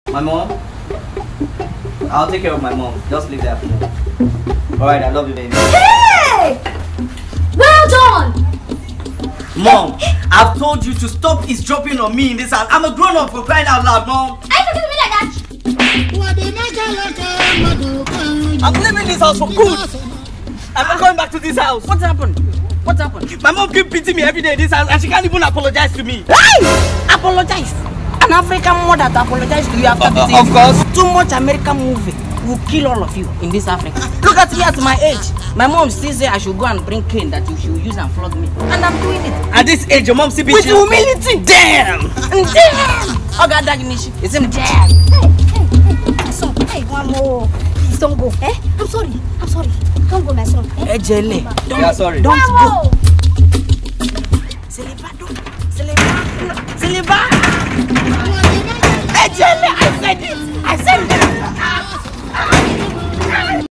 My mom? I'll take care of my mom. Just leave that for me. Alright, I love you, baby. Hey! Well done! Mom, I've told you to stop eavesdropping on me in this house. I'm a grown-up for crying out loud, Mom. Are you talking to me like that? I'm leaving this house for good. I'm not going back to this house. What happened? What happened? My mom keeps beating me every day in this house and she can't even apologize to me. Hey! Apologize? An African mother to apologize to you after beating you? Of course. Too much American movie will kill all of you in this Africa. Look at me at my age. My mom still say I should go and bring cane that you should use and flog me. And I'm doing it. At this age, your mom still beats you? With humility. Damn! Damn! Oh God, it's in the jam. My son, hey, one more. Please don't go. Eh? I'm sorry. Don't go, my son. Eh, Jelly. Yeah, sorry. Don't go. Siliva. Hey, Jelly, I said